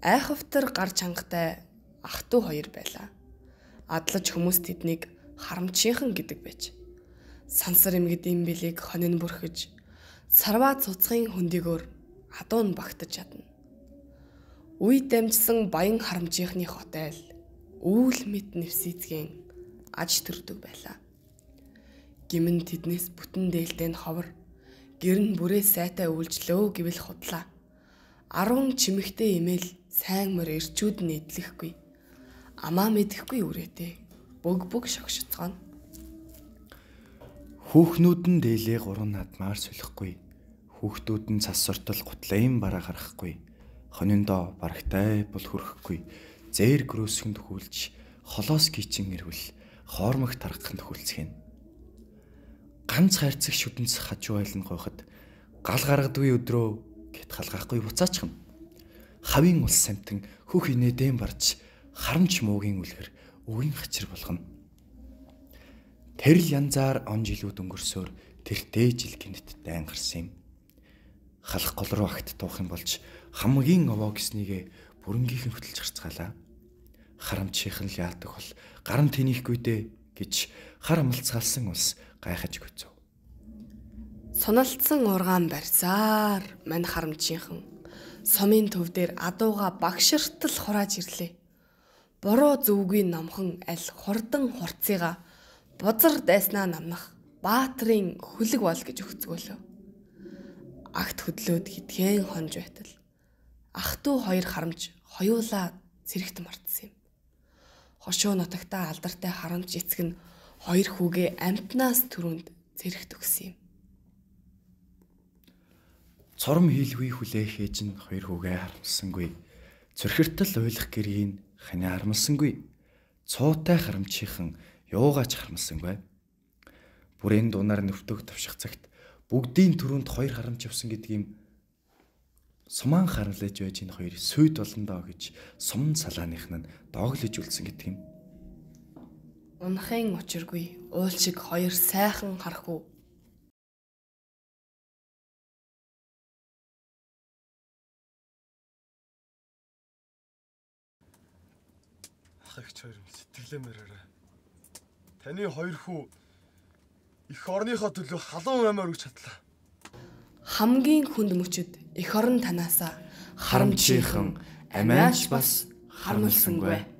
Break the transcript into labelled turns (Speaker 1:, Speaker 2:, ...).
Speaker 1: Айхавтар гар чангатай ах トゥ хоёр байлаа. Адлаж хүмүүс тэднийг харамчийнхан гэдэг байж. Сансар эмгэд им билийг хонин бүрхэж, сарваа цуцхын хөндөгөөр адуу нь багтаж чадна. Үе дамжсан баян харамчийнхны хотел үүл мэд нэвсийцгийн аж төрдөг байлаа. Гимэн тэднээс бүтэн дээлтэй нь ховор, гэрн бүрээ сайтай үйлчлөө гэвэл худлаа. 10 чимэгтэй имэйл сайн мөр ирчүүд нь эдлэхгүй. Амаа мэдэхгүй үрээтэй бөг шогшоцгоно.
Speaker 2: Хүүхнүүд нь дээлээ 3 надмаар сүлэхгүй. Хүүхдүүд нь цас суртал гутлын бараа гарахгүй. Хониндоо барагтай бол хөрөхгүй. Зээр гөрөөсгөнд хүлж холоос гичин ирвэл хоормог тарханд хүлцгэн. Ганц хайрцаг шүдэнс хажуу айлн гойход гал гаргадгүй өдрөө гэт халгаахгүй буцаачхан. Хавийн улс самтан хөх инээдэн барж харамч муугийн үлгэр үгийн хачир болгоно. Тэрл янзаар он жилүүд өнгөрсөөр тэртээ жил гинэт дайн гарсан юм. Халах гол руу агт туух юм болж хамгийн овоо гэснийгээ бүрэнгийнхэн хөтөлж гарцгаалаа. Харамчийнхан л яадаг бол гарам тэнийхгүй дээ гэж хар амлцгаалсан улс гайхаж гүцв.
Speaker 1: Суналцсан ургаан барьсаар мань харамчийнхан сумын төв дээр адууга багширтал хурааж ирлээ. Бороо зүвгүй номхон аль хурдан хурцыга бузар дайснаа намнах баатрын хөлөг бол гэж өгцгөөлөө. Агт хөдлөөд хитгэн хонж байтал ах トゥ хоёр харамж хоёулаа цэрэгт мартсан юм. Хошоо нутагтаа алдартай харамж эцэг нь хоёр хүүгээ амтнаас түрүүнд цэрэгт өгсөн юм.
Speaker 2: Цором хийлгүй хүлээх ээж нь хоёр хүүгээ харамсангүй. Цөрхөртөл уйлах гэрийг хань харамсангүй. Цуутай харамчийнхан юугаач харамсангүй. Бүрийн дунаар нөвтөг тавших цагт бүгдийн түрүүнд хоёр харамч явсан гэдэг юм. Сумаан харамлаж байж энэ хоёр сүйд болондоо гэж сумн салааных нь дооглож үлдсэн гэдэг юм.
Speaker 1: Унахын учиргүй уул шиг хоёр сайхан харах уу.
Speaker 3: Ах их хоёр сэтгэлэмээрээ. Таны хоёр хүү их орныхоо төлөө халуун амиар өгч чадлаа.
Speaker 1: Хамгийн хүнд мөчөд эх орон танаасаа
Speaker 2: Харамчийнхан амиач бас харамлсангүй.